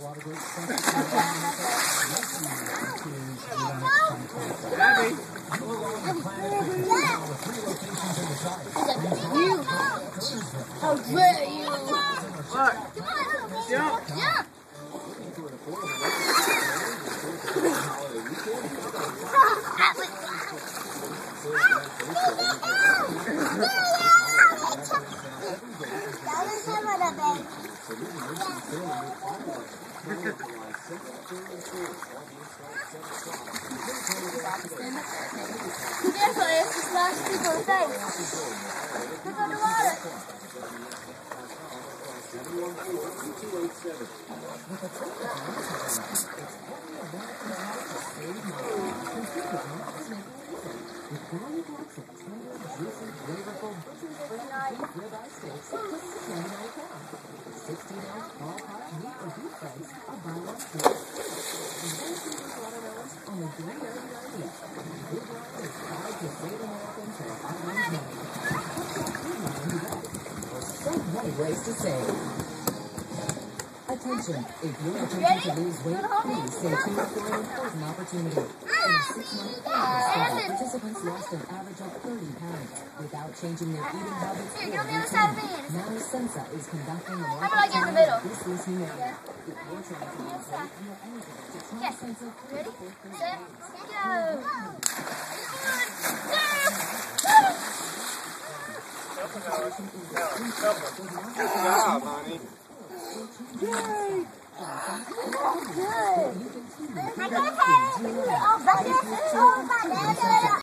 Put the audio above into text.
Abby. How dare you? What? Jump. Jump. Careful, it's the last people in face. Look on the water. Ways to save. Attention, if you're attempting to lose weight, please stay tuned for an important opportunity. In a 6-month study, participants lost an average of 30 pounds without changing their eating habits or routine. Now Sensa is conducting a How about I get in the middle? this listening area. If you're trying to lose weight, you're eligible to try Yes. Sensa. Ready, set, go. Good job, honey. Yay! Good. I got it. Oh, back there. Oh, back there.